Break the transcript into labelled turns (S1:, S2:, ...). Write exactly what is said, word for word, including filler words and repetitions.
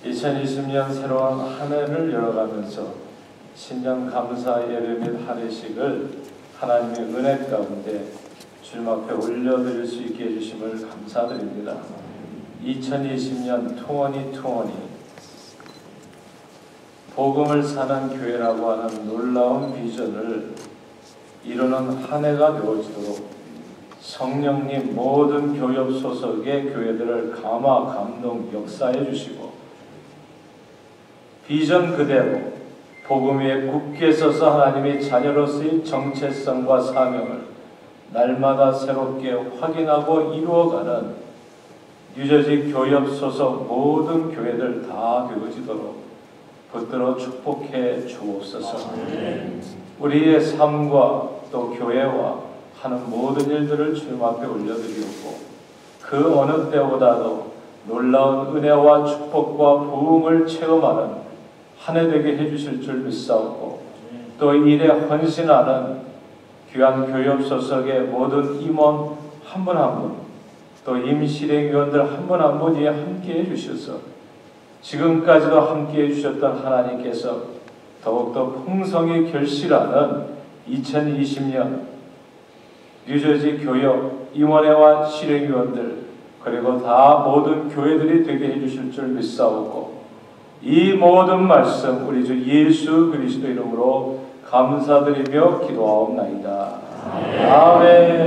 S1: 이천이십 년 새로운 한 해를 열어가면서 신년 감사 예배 및 할례식을 하나님의 은혜 가운데 주님 앞에 올려드릴 수 있게 해주심을 감사드립니다. 이천이십 년 투원이 투원이 복음을 사는 교회라고 하는 놀라운 비전을 이루는 한 해가 되어지도록 성령님 모든 교협 소속의 교회들을 감화 감동 역사해 주시고 비전 그대로 복음 위에 굳게 서서 하나님의 자녀로서의 정체성과 사명을 날마다 새롭게 확인하고 이루어가는 뉴저지 교협 소속 모든 교회들 다 되어지도록 붙들어 축복해 주옵소서. 우리의 삶과 또 교회와 하는 모든 일들을 주님 앞에 올려드리고 그 어느 때보다도 놀라운 은혜와 축복과 부흥을 체험하는 한 해 되게 해주실 줄 믿사오고 또 일에 헌신하는 귀한 교협 소속의 모든 임원 한 분 한 분 또 임실행위원들 한 분 한 분이 함께 해주셔서 지금까지도 함께 해주셨던 하나님께서 더욱더 풍성히 결실하는 이천이십 년 뉴저지 교협 임원회와 실행위원들 그리고 다 모든 교회들이 되게 해주실 줄 믿사오고 이 모든 말씀 우리 주 예수 그리스도 이름으로 감사드리며 기도하옵나이다. 아멘.